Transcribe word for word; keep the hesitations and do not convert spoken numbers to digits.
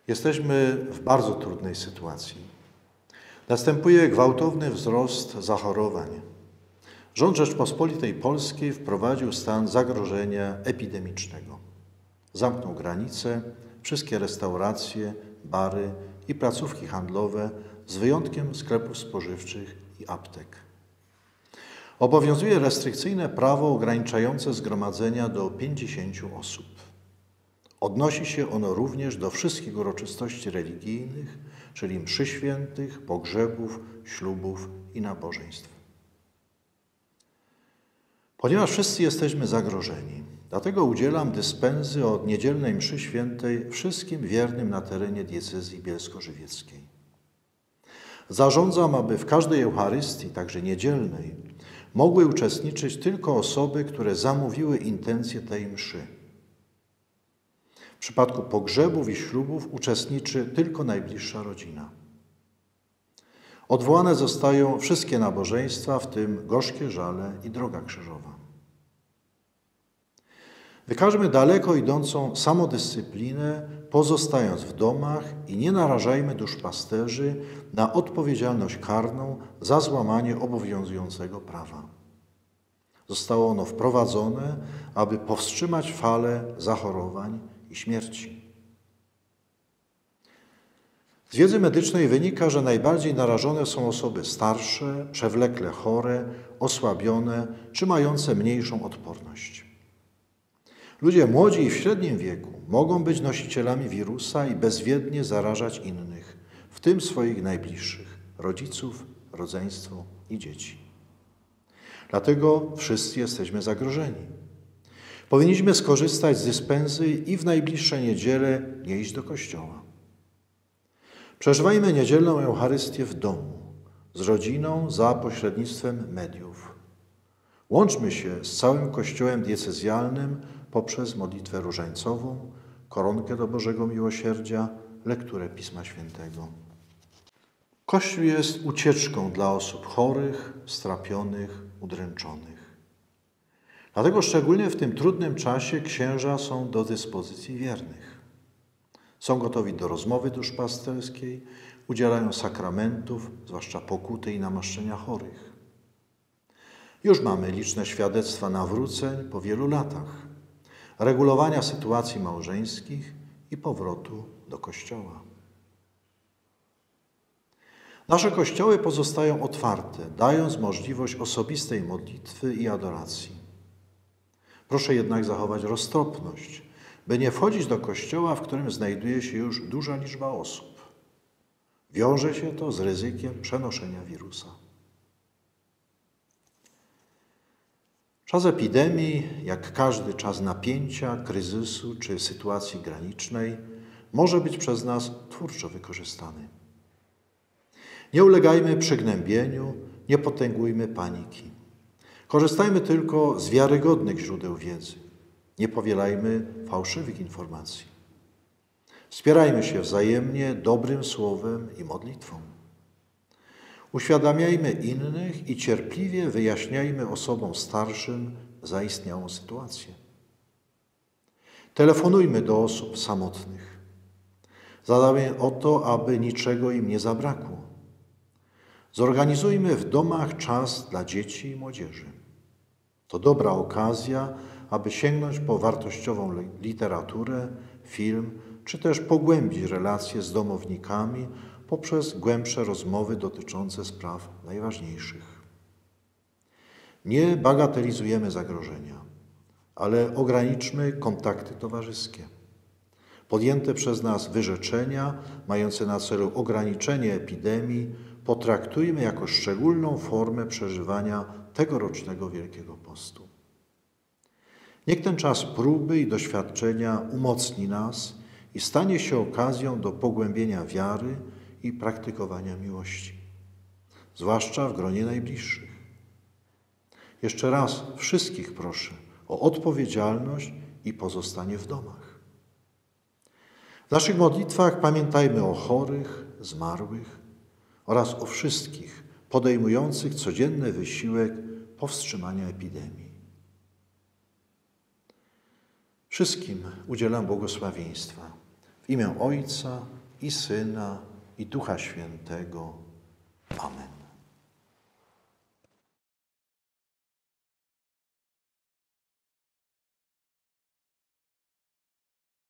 Jesteśmy w bardzo trudnej sytuacji. Następuje gwałtowny wzrost zachorowań. Rząd Rzeczpospolitej Polskiej wprowadził stan zagrożenia epidemicznego. Zamknął granice, wszystkie restauracje, bary i placówki handlowe, z wyjątkiem sklepów spożywczych i aptek. Obowiązuje restrykcyjne prawo ograniczające zgromadzenia do pięćdziesięciu osób. Odnosi się ono również do wszystkich uroczystości religijnych, czyli mszy świętych, pogrzebów, ślubów i nabożeństw. Ponieważ wszyscy jesteśmy zagrożeni, dlatego udzielam dyspensy od niedzielnej mszy świętej wszystkim wiernym na terenie diecezji bielsko-żywieckiej. Zarządzam, aby w każdej Eucharystii, także niedzielnej, mogły uczestniczyć tylko osoby, które zamówiły intencję tej mszy. W przypadku pogrzebów i ślubów uczestniczy tylko najbliższa rodzina. Odwołane zostają wszystkie nabożeństwa, w tym gorzkie żale i droga krzyżowa. Wykażmy daleko idącą samodyscyplinę, pozostając w domach i nie narażajmy duszpasterzy na odpowiedzialność karną za złamanie obowiązującego prawa. Zostało ono wprowadzone, aby powstrzymać falę zachorowań i śmierci. Z wiedzy medycznej wynika, że najbardziej narażone są osoby starsze, przewlekle chore, osłabione czy mające mniejszą odporność. Ludzie młodzi i w średnim wieku mogą być nosicielami wirusa i bezwiednie zarażać innych, w tym swoich najbliższych, rodziców, rodzeństwo i dzieci. Dlatego wszyscy jesteśmy zagrożeni. Powinniśmy skorzystać z dyspensy i w najbliższe niedzielę nie iść do kościoła. Przeżywajmy niedzielną Eucharystię w domu, z rodziną za pośrednictwem mediów. Łączmy się z całym Kościołem diecezjalnym poprzez modlitwę różańcową, koronkę do Bożego Miłosierdzia, lekturę Pisma Świętego. Kościół jest ucieczką dla osób chorych, strapionych, udręczonych. Dlatego szczególnie w tym trudnym czasie księża są do dyspozycji wiernych. Są gotowi do rozmowy duszpasterskiej, udzielają sakramentów, zwłaszcza pokuty i namaszczenia chorych. Już mamy liczne świadectwa nawróceń po wielu latach, regulowania sytuacji małżeńskich i powrotu do Kościoła. Nasze kościoły pozostają otwarte, dając możliwość osobistej modlitwy i adoracji. Proszę jednak zachować roztropność, by nie wchodzić do kościoła, w którym znajduje się już duża liczba osób. Wiąże się to z ryzykiem przenoszenia wirusa. Czas epidemii, jak każdy czas napięcia, kryzysu czy sytuacji granicznej, może być przez nas twórczo wykorzystany. Nie ulegajmy przygnębieniu, nie potęgujmy paniki. Korzystajmy tylko z wiarygodnych źródeł wiedzy. Nie powielajmy fałszywych informacji. Wspierajmy się wzajemnie dobrym słowem i modlitwą. Uświadamiajmy innych i cierpliwie wyjaśniajmy osobom starszym zaistniałą sytuację. Telefonujmy do osób samotnych. Zadbajmy o to, aby niczego im nie zabrakło. Zorganizujmy w domach czas dla dzieci i młodzieży. To dobra okazja, aby sięgnąć po wartościową literaturę, film, czy też pogłębić relacje z domownikami poprzez głębsze rozmowy dotyczące spraw najważniejszych. Nie bagatelizujemy zagrożenia, ale ograniczmy kontakty towarzyskie. Podjęte przez nas wyrzeczenia mające na celu ograniczenie epidemii potraktujmy jako szczególną formę przeżywania tegorocznego Wielkiego Postu. Niech ten czas próby i doświadczenia umocni nas i stanie się okazją do pogłębienia wiary i praktykowania miłości, zwłaszcza w gronie najbliższych. Jeszcze raz wszystkich proszę o odpowiedzialność i pozostanie w domach. W naszych modlitwach pamiętajmy o chorych, zmarłych oraz o wszystkich podejmujących codzienny wysiłek powstrzymania epidemii. Wszystkim udzielam błogosławieństwa W imię Ojca i Syna i Ducha Świętego.